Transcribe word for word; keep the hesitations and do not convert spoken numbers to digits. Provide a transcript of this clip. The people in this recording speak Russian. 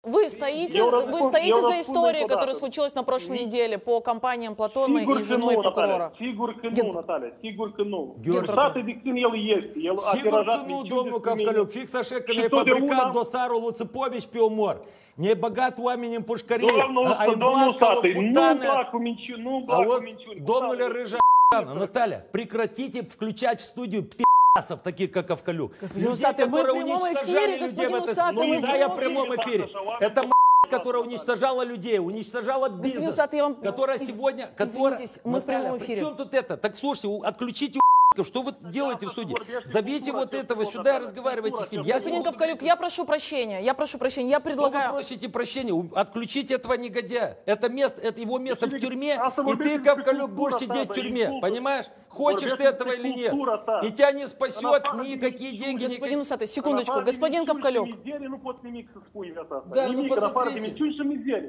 Вы стоите, Я вы стоите я за историей, податок. которая случилась на прошлой неделе по компаниям Платона Sigur и că женой nu, прокурора. Natalia, sigur că Gen- nu, Natalia, sigur că nu. Gen- Date de când el este, el a Sigur tirajat că nu, minciuni domnul despre mine. Cavcaliuc, fix așa că Și ne-ai totdeauna- fabricat dosarul lui Țipovici pe omor. Ne-ai băgat oameni în pușcărie. Domnul, Ai domnul luat ca o Sate, nu-mi putană. plac cu minciuni, nu-mi plac cu Auzi, minciuni. domnule Natalia, Рыжа, Наталья, прекратите включать в студию пи***сов, таких как Ковкалюк. Господин Людей, Усатый, мы в которые прямом уничтожали эфире, людей в господин этой... Усатый, Ну, мы в да, я в прямом прямом эфире. эфире. Это которая уничтожала людей, уничтожала Господин бизнес, Усатый, я вам- которая из- сегодня... Которая... извинитесь, мы в прямом Наталья, эфире. при чем тут это? Так слушайте, у- отключите у***ков, что вы делаете в студии? Зовите вот этого сюда и разговаривайте с ним. Я Господин Ковкалюк, я прошу прощения, я прошу прощения, я Что вы предлагаю... просите прощения? У- Отключите этого негодяя. Это место, это его место в тюрьме, А и ты, Ковкалюк, будешь сидеть в тюрьме. Понимаешь? Хочешь ты этого или нет? И тебя не спасет никакие деньги. Господин никакие- Усатый, секундочку, господин Ковкалюк. Nu pot nimic să spui viața asta. Da, nu Nimic, poți în să afară de zici. minciuni și mizerie.